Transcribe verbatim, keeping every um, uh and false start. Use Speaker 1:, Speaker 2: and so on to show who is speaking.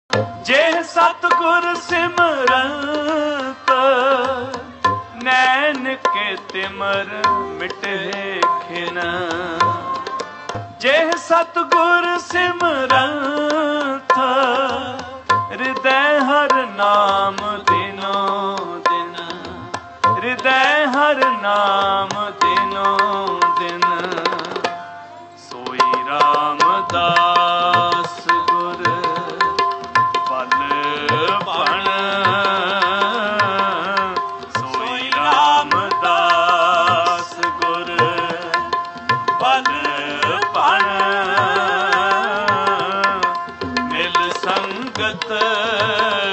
Speaker 1: ਜੇ ਸਤਿਗੁਰ ਸਿਮਰੰਤ ਨੈਣ ਕੇ ਤਿਮਰ ਮਿਟੇ ਖਿਨ। ਜੇ ਸਤਿਗੁਰ ਸਿਮਰੰਤ ਹਿਰਦੈ ਹਰ ਨਾਮ ਦਿਨੋ ਦਿਨ। ਹਿਰਦੈ ਹਰ ਨਾਮ ਦਿਨੋ ਦਿਨ। ਸੋਈ ਰਾਮਦਾਸ ਗੁਰ ਪਲ ਭਣ। ਸੋਈ ਰਾਮਦਾਸ ਗੁਰ ਪਲ ਭਣ। ਮਿਲ ਸੰਗਤ